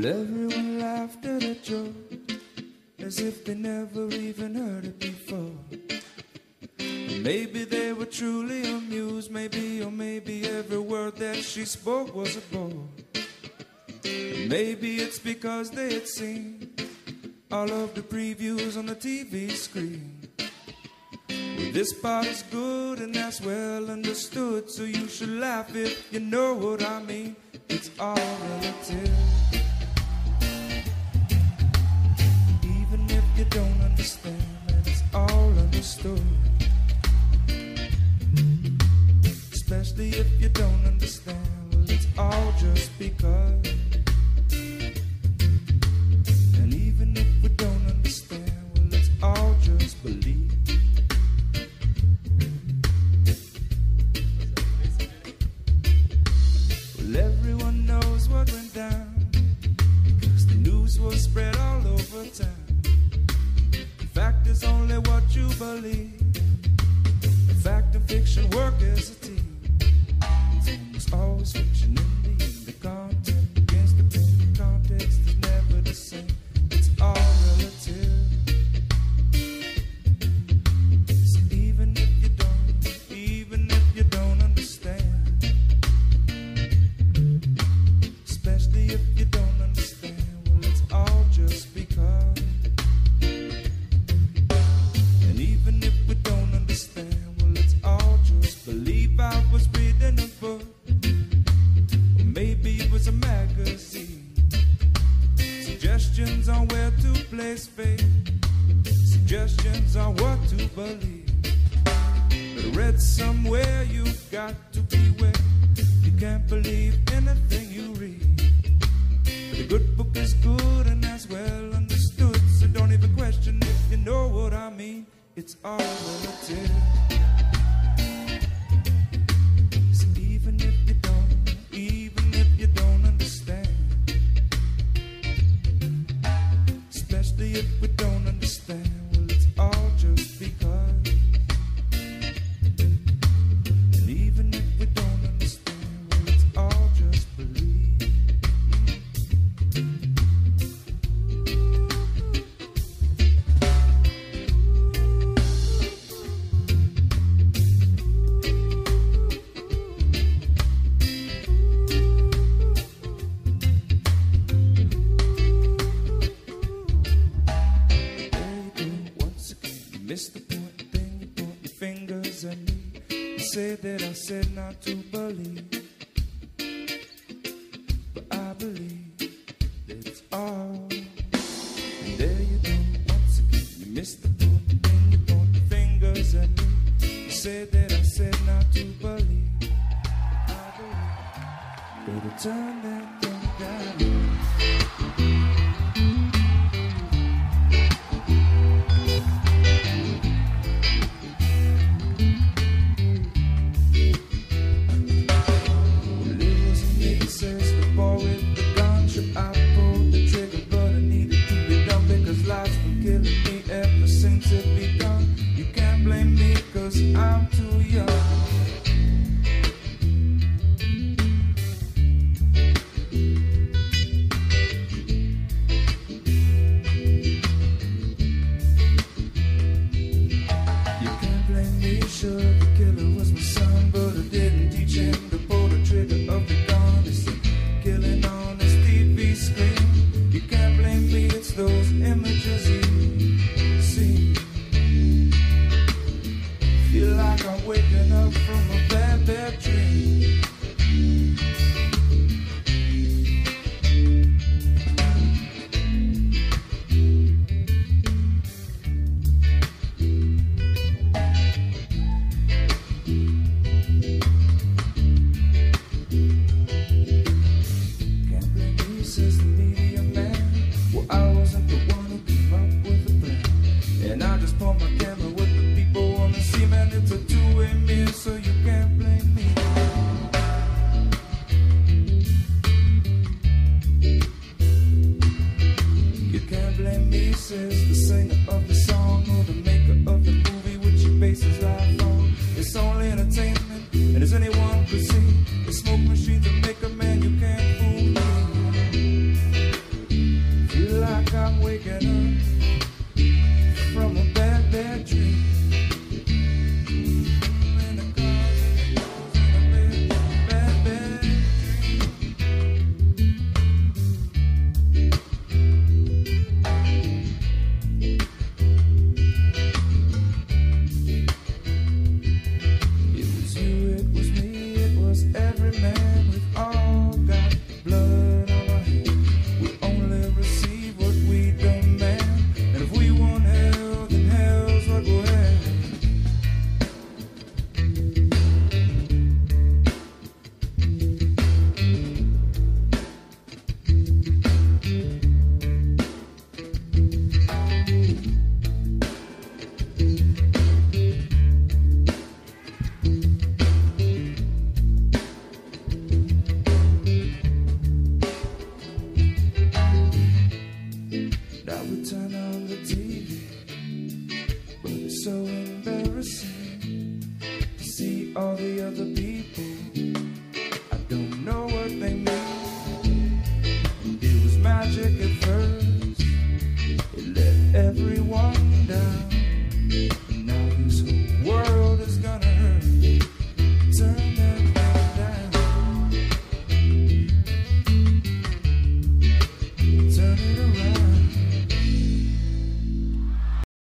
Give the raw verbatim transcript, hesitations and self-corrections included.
Everyone laughed at a joke as if they never even heard it before. Maybe they were truly amused, maybe, or maybe every word that she spoke was a bore. Maybe it's because they had seen all of the previews on the T V screen. Well, this part is good and that's well understood, so you should laugh if you know what I mean. It's all relative. Even if you don't understand, man, it's all understood. Especially if you don't understand, well, it's all just because. And even if we don't understand, well, let's all just believe. Well, everyone knows what went down, because the news was spread all over town. The fact is only what you believe. The fact and fiction work as a team. It's always fiction in the end. The content against the pen. The context is never the same. It's all relative. So even if you don't, even if you don't understand, especially if you don't understand, well, it's all just because. And even if we don't understand, well, let's all just believe. I was reading a book, or maybe it was a magazine. Suggestions on where to place faith, suggestions on what to believe. But I read somewhere you've got to beware. You can't believe anything you read. But a good book is good and that's well understood, so don't even question if you know what I mean. It's all relative. So even if you don't, even if you don't understand, especially if we don't understand, well, it's all just because. And even if we don't understand, well, it's all just believe. Miss the point, then you point your fingers at me. You say that I said not to believe, but I believe that it's all. And there you go, once again, you miss the point, then you point your fingers at me. You say that I said not to believe, but I believe. Better turn that thing down. I'm too young. You can't blame me, sure the killer was my son, but I didn't teach him to pull the trigger of the gun. It's killing on his T V screen. You can't blame me, it's those images he sees. Feel like I'm waking up from a bad, bad dream. Can't blame me, says the media man. Well, I wasn't the one who came up with the plan, and I just pulled my camera with the people on the scene. Man, it's a two-way mirror, so you can't blame me. You can't blame me, says the singer of the song, or the maker of the movie which he bases life on. It's only entertainment, and as anyone could see, the smoke machines that make a man, you can't fool me. like I'm waking up from a bad, bad dream. And the cause in a bad, bad, bad dream. It was you, it was me, it was every man. We've all got blood on our hands. We only receive what we demand. And if we want hell, then hell's what we'll have. Now we turn on the T V, but it's so embarrassing to see all the other people. I don't know what they mean. It was magic at first, it let everyone down. And now this whole world is gonna hurt. Turn that thing down. Turn it around.